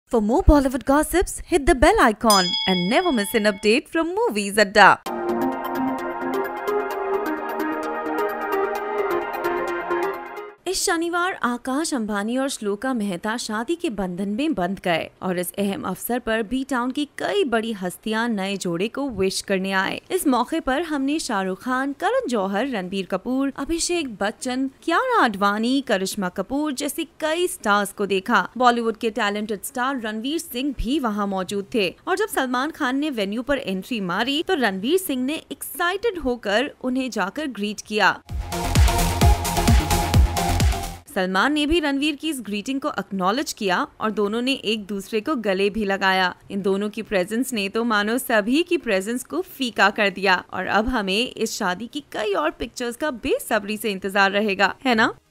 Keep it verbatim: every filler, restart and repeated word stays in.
For more Bollywood gossips, hit the bell icon and never miss an update from Movies Adda. इस शनिवार आकाश अंबानी और श्लोका मेहता शादी के बंधन में बंध गए और इस अहम अवसर पर बी टाउन की कई बड़ी हस्तियां नए जोड़े को विश करने आए। इस मौके पर हमने शाहरुख खान, करण जौहर, रणबीर कपूर, अभिषेक बच्चन, कियारा आडवाणी, करिश्मा कपूर जैसे कई स्टार्स को देखा। बॉलीवुड के टैलेंटेड स्टार रणवीर सिंह भी वहां मौजूद थे और जब सलमान खान ने वेन्यू पर एंट्री मारी तो रणवीर सिंह ने एक्साइटेड होकर उन्हें जाकर ग्रीट किया। सलमान ने भी रणवीर की इस ग्रीटिंग को एक्नॉलेज किया और दोनों ने एक दूसरे को गले भी लगाया। इन दोनों की प्रेजेंस ने तो मानो सभी की प्रेजेंस को फीका कर दिया और अब हमें इस शादी की कई और पिक्चर्स का बेसब्री से इंतजार रहेगा, है ना?